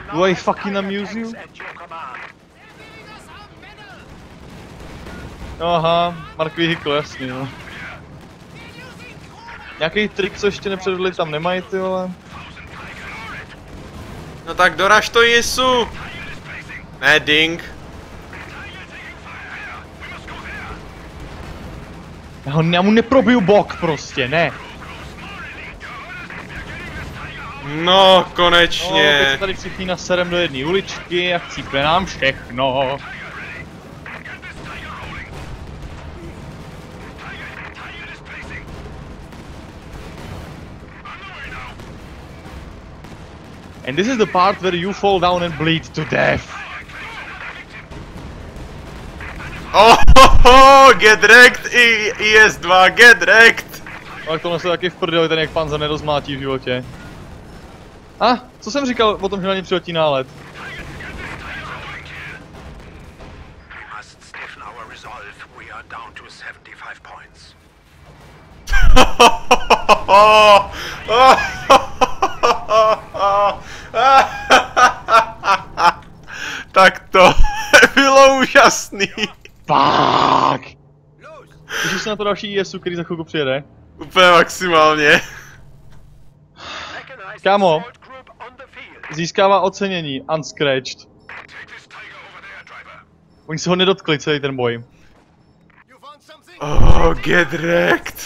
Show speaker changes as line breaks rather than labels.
Do I fucking amuse you? Aha, Mark Vehicle, jasný, no. Nějaký trik, co ještě nepředvedli, tam nemají, ty vole.
No tak doraž to, Jesu! Ne, ding.
Já mu neprobiju bok prostě, ne.
No, konečně.
No, teď tady všichni naserem do jedné uličky a chcípe nám všechno. And this is the part where you fall down and bleed to death.
Oh, get wrecked, IS-2, get wrecked!
Ale tohle se taky v prdeli, ten jak Panzer nerozmátí v životě. Co jsem říkal o tom, že na ně přiletí nálet?
Tak to bylo úžasný.
Fuck! Těšíš se na to další ISu, který za chvilku přijede?
Úplně maximálně.
Kámo, získává ocenění Unscratched. Oni se ho nedotkli celý ten boj.
Oh, get wrecked.